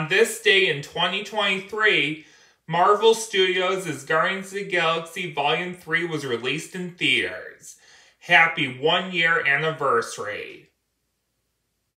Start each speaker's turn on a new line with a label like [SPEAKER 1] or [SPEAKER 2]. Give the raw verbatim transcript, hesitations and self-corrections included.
[SPEAKER 1] On this day in twenty twenty-three, Marvel Studios' Guardians of the Galaxy Volume three was released in theaters. Happy one-year anniversary.